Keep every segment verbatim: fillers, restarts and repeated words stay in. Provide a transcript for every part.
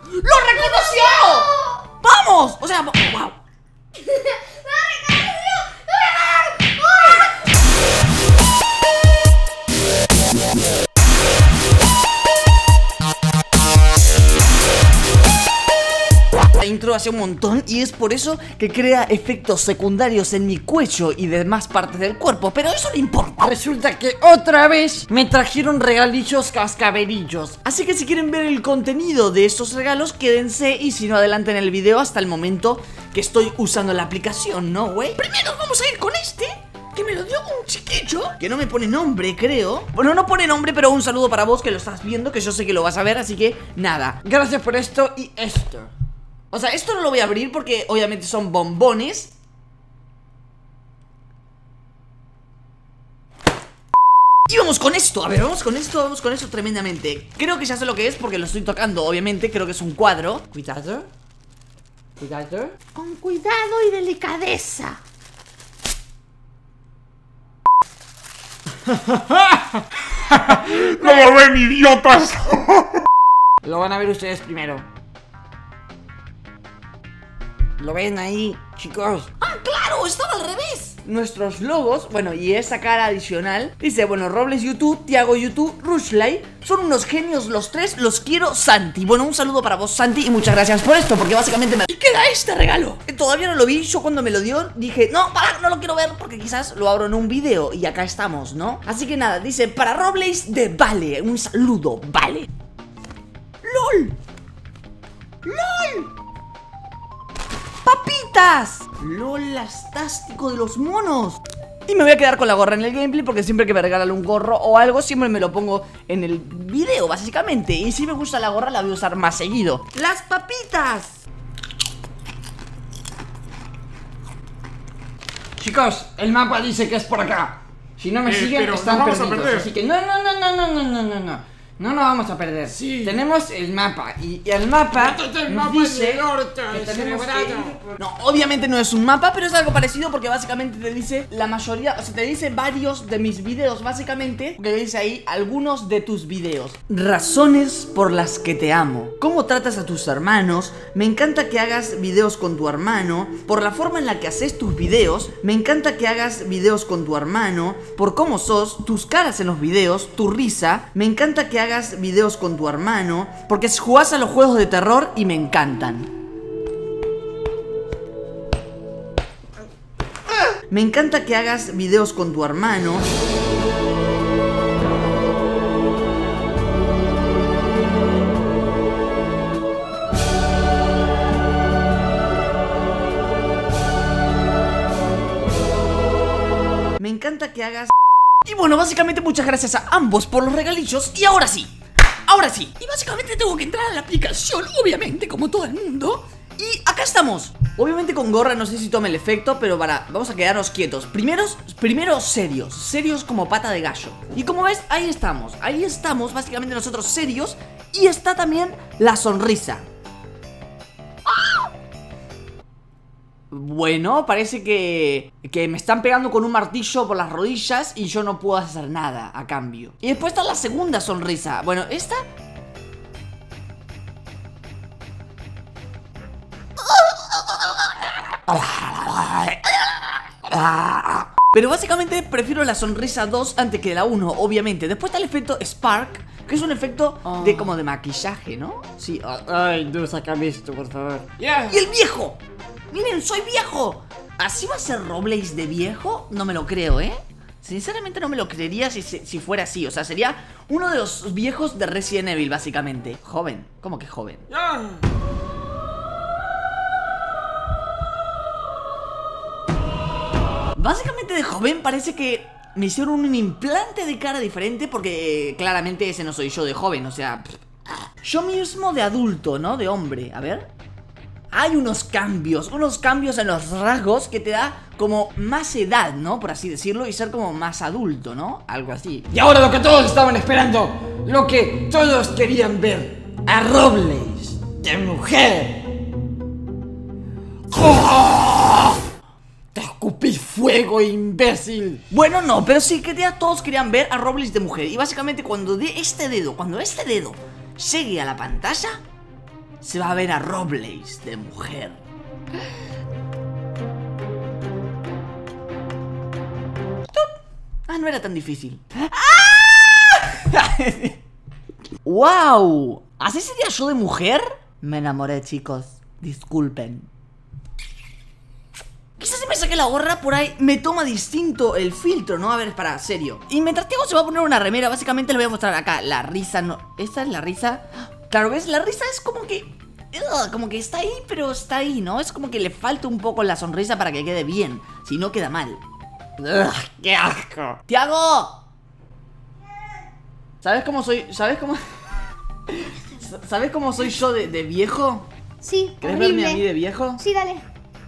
reconoció! ¡Vamos! O sea, wow. La intro hace un montón y es por eso que crea efectos secundarios en mi cuello y demás partes del cuerpo, pero eso no importa. Resulta que otra vez me trajeron regalillos cascaberillos, así que si quieren ver el contenido de estos regalos, quédense y si no, adelanten el video hasta el momento que estoy usando la aplicación, ¿no, güey? Primero vamos a ir con este, que me lo dio un chiquillo, que no me pone nombre, creo. Bueno, no pone nombre, pero un saludo para vos que lo estás viendo, que yo sé que lo vas a ver, así que nada, gracias por esto y esto. O sea, esto no lo voy a abrir porque obviamente son bombones. Y vamos con esto, a ver, vamos con esto, vamos con esto tremendamente. Creo que ya sé lo que es porque lo estoy tocando, obviamente, creo que es un cuadro. Cuidado. Cuidado. Con cuidado y delicadeza. ¡No lo ven, idiotas! Lo van a ver ustedes primero. ¿Lo ven ahí, chicos? ¡Ah, claro! ¡Estaba al revés! Nuestros logos, bueno, y esa cara adicional dice, bueno, Robles YouTube, Tiago YouTube, Rushley. Son unos genios los tres, los quiero, Santi. Bueno, un saludo para vos, Santi, y muchas gracias por esto, porque básicamente me... ¿Y qué da este regalo? Todavía no lo vi, yo cuando me lo dio dije, no, para, no lo quiero ver, porque quizás lo abro en un video, y acá estamos, ¿no? Así que nada, dice, para Robles de Vale, un saludo, Vale. ¡Lol! ¡Lol! ¡Papitas! ¡Lolastástico de los monos! Y me voy a quedar con la gorra en el gameplay porque siempre que me regalan un gorro o algo, siempre me lo pongo en el video, básicamente. Y si me gusta la gorra, la voy a usar más seguido. ¡Las papitas! Chicos, el mapa dice que es por acá. Si no me Eh, siguen, pero están nos vamos a perdidos. perder. Así que no, no, no, no, no, no, no, no, no. No nos vamos a perder. Sí. Tenemos el mapa y el mapa Métete el nos mapa dice en el orto, que el tenemos que cerebrado. ir. No, obviamente no es un mapa, pero es algo parecido porque básicamente te dice la mayoría, o sea, te dice varios de mis videos, básicamente, que dice ahí algunos de tus videos. Razones por las que te amo. Cómo tratas a tus hermanos. Me encanta que hagas videos con tu hermano. Por la forma en la que haces tus videos. Me encanta que hagas videos con tu hermano. Por cómo sos, tus caras en los videos, tu risa. Me encanta que hagas videos con tu hermano, porque jugás a los juegos de terror y me encantan. Me encanta que hagas videos con tu hermano. Me encanta que hagas... Y bueno, básicamente muchas gracias a ambos por los regalillos. Y ahora sí, ahora sí. Y básicamente tengo que entrar a la aplicación, obviamente, como todo el mundo. Y acá estamos. Obviamente con gorra no sé si tome el efecto, pero para, vamos a quedarnos quietos. Primeros, primero serios, serios como pata de gallo. Y como ves, ahí estamos, ahí estamos, básicamente nosotros serios. Y está también la sonrisa. Bueno, parece que, que me están pegando con un martillo por las rodillas y yo no puedo hacer nada a cambio. Y después está la segunda sonrisa. Bueno, esta... Pero básicamente prefiero la sonrisa dos antes que la uno, obviamente. Después está el efecto Spark, que es un efecto oh. de como de maquillaje, ¿no? Sí, ay, no, sácame esto, por favor. Yeah. ¡Y el viejo! ¡Miren, soy viejo! ¿Así va a ser Robles de viejo? No me lo creo, ¿eh? Sinceramente no me lo creería si, si fuera así. O sea, sería uno de los viejos de Resident Evil, básicamente. Joven, ¿cómo que joven? Yeah. Básicamente de joven parece que me hicieron un implante de cara diferente porque claramente ese no soy yo de joven, o sea... Yo mismo de adulto, ¿no? De hombre, a ver... Hay unos cambios, unos cambios en los rasgos que te da como más edad, ¿no? Por así decirlo, y ser como más adulto, ¿no? Algo así. Y ahora lo que todos estaban esperando, lo que todos querían ver, a Robles de mujer. ¡Oh! Te escupí fuego, imbécil. Bueno, no, pero sí que ya todos querían ver a Robles de mujer. Y básicamente cuando de este dedo, cuando este dedo llegue a la pantalla, se va a ver a Robles de mujer. Ah, no era tan difícil. ¡Ah! ¡Wow! ¿Así sería yo de mujer? Me enamoré, chicos. Disculpen. Quizás si me saqué la gorra por ahí me toma distinto el filtro, ¿no? A ver, para, serio. Y mientras Tiago se va a poner una remera, básicamente le voy a mostrar acá. La risa no... ¿Esta es la risa? Claro, ¿ves? La risa es como que... Ugh, como que está ahí, pero está ahí, ¿no? Es como que le falta un poco la sonrisa para que quede bien. Si no, queda mal. Ugh, ¡qué asco! ¡Tiago! ¿Sabes cómo soy? ¿Sabes cómo? ¿Sabes cómo soy yo de, de viejo? Sí, ¿Querés horrible. verme a mí de viejo? Sí, dale.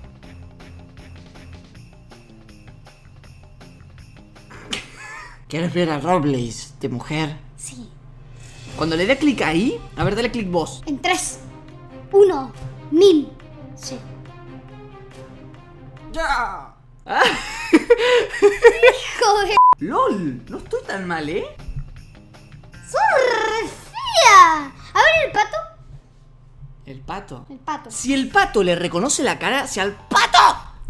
¿Quieres ver a Robles de mujer? Sí. Cuando le dé clic ahí, a ver, dale clic vos. En tres, uno, mil. Sí. ¡Ya! Hijo de... ¡Lol! No estoy tan mal, ¿eh? ¡Sos re fea! A ver el pato. El pato. El pato. Si el pato le reconoce la cara, si al pato...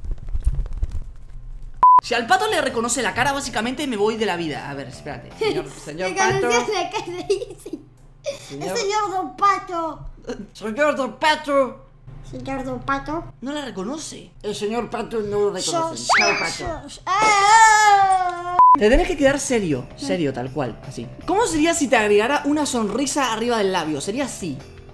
Si al pato le reconoce la cara, básicamente me voy de la vida. A ver, espérate. Señor, señor Le pato. conocías la cara de ese. Señor- El señor Don Pato. Señor Don Pato. Señor Don Pato. No la reconoce. El señor pato no lo Yo, reconoce. yo, Chao, pato. yo. ¡Ah! Te tenés que quedar serio, serio, tal cual, así. ¿Cómo sería si te agregara una sonrisa arriba del labio? Sería así.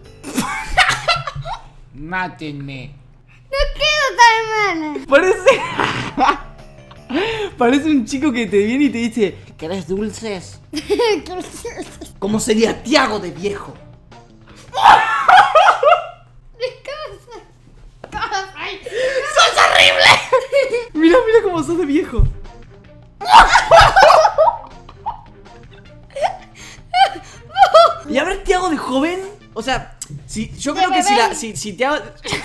Mátenme. No quedo tan mala. Parece... Parece un chico que te viene y te dice: ¿querés dulces? ¿Cómo sería Tiago de viejo? ¡Sos horrible! Mira, mira cómo sos de viejo. Y a ver, Tiago de joven. O sea, si, yo creo que si la. Si, si Tiago.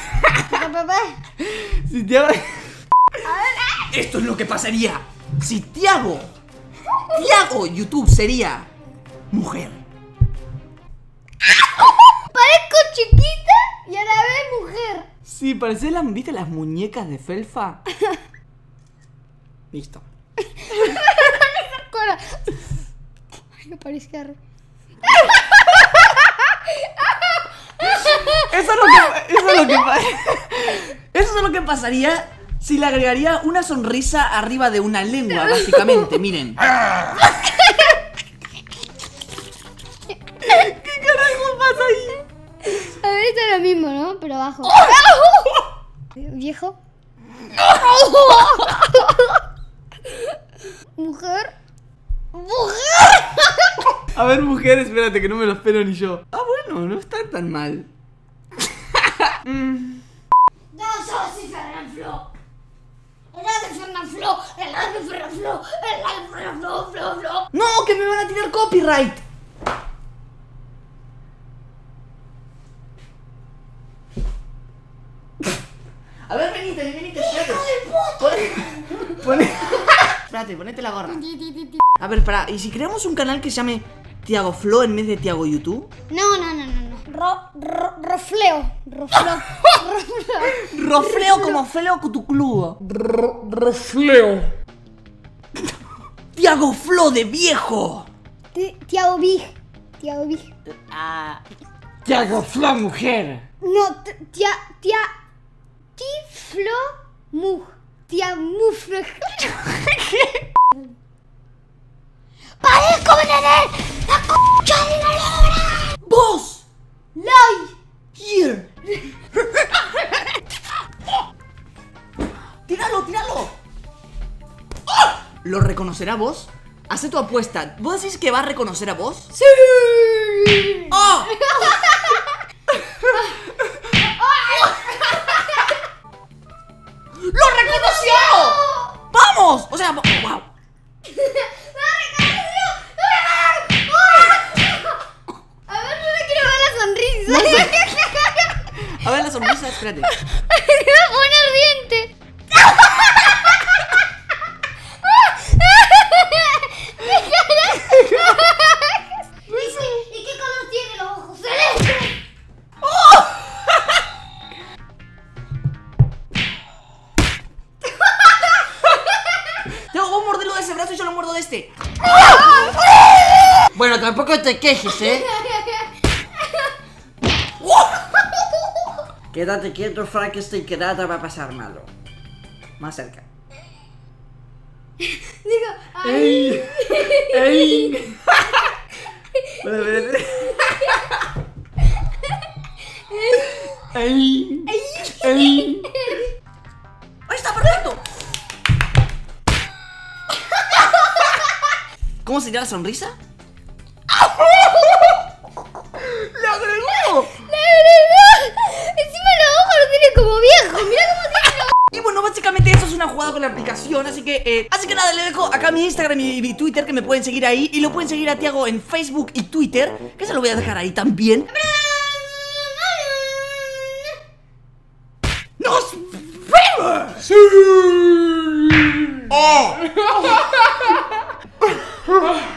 Si Tiago. Esto es lo que pasaría si Tiago. Tiago YouTube sería mujer. Parezco chiquita y a la vez mujer. Sí, parece las, ¿viste las muñecas de Felfa? Listo. Cora. Ay, me parecía re... Eso es lo que, eso es lo que pa- Eso es lo que pasaría si le agregaría una sonrisa arriba de una lengua, básicamente, miren. ¿Qué carajo pasa ahí? A ver, esto es lo mismo, ¿no? Pero abajo. ¿Viejo? ¿Mujer? ¡Mujer! A ver, mujer, espérate que no me lo espero ni yo. Ah, bueno, no está tan mal. Mm. No, yo soy Fernanfloo. El de Fernanfloo. El de Fernanfloo. El de Fernanfloo. Flo, Flo. No, que me van a tirar copyright. A ver, venite, venite, espérate. Pon- pon- Espérate, ponete la gorra. A ver, pará, ¿y si creamos un canal que se llame Tiago Flo en vez de Tiago YouTube? No, no, no, no, no. Ro, ro, rofleo. Rofleo. Rofleo. Rofleo como fleo con tu club. Refleo. Tiago Flo de viejo. Ti- Tiago Big. Tiago Big. Ah, Te hago fla mujer. No, t- tia, tia, tiflo, mu, tia, muflo. ¡Parezco Benedel! ¡La concha de la lora! ¡Vos! ¡Lai! ¡Here! ¡Tíralo, tíralo! ¡Ah! ¿Lo reconocerá vos? Hacé tu apuesta. ¿Vos decís que va a reconocer a vos? ¡Sí! ¡Oh! ¡Lo reconoció! ¡Vamos! O sea, wow. A ver, yo le quiero ver la sonrisa. A ver la sonrisa, espérate. Me va a poner diente. ¿Y qué color tiene los ojos? ¡Celeste! tampoco te quejes, ¿eh? Quédate quieto, Frankenstein, que nada va a pasar malo. Más cerca. Digo, ay. ¡Ey! ¡Ey! Vale, vale, vale. ¡Ey! ¡Ey! ¡Ahí está, perfecto! ¿Cómo sería la sonrisa? ¡Le agregó! Encima los ojos lo tiene como viejo. Mira cómo tiene los... Y bueno, básicamente eso es una jugada con la aplicación. Así que, eh, así que nada, le dejo acá mi Instagram y mi Twitter, que me pueden seguir ahí. Y lo pueden seguir a Tiago en Facebook y Twitter, que se lo voy a dejar ahí también. ¡Nos vemos! ¡Sí! ¡Oh!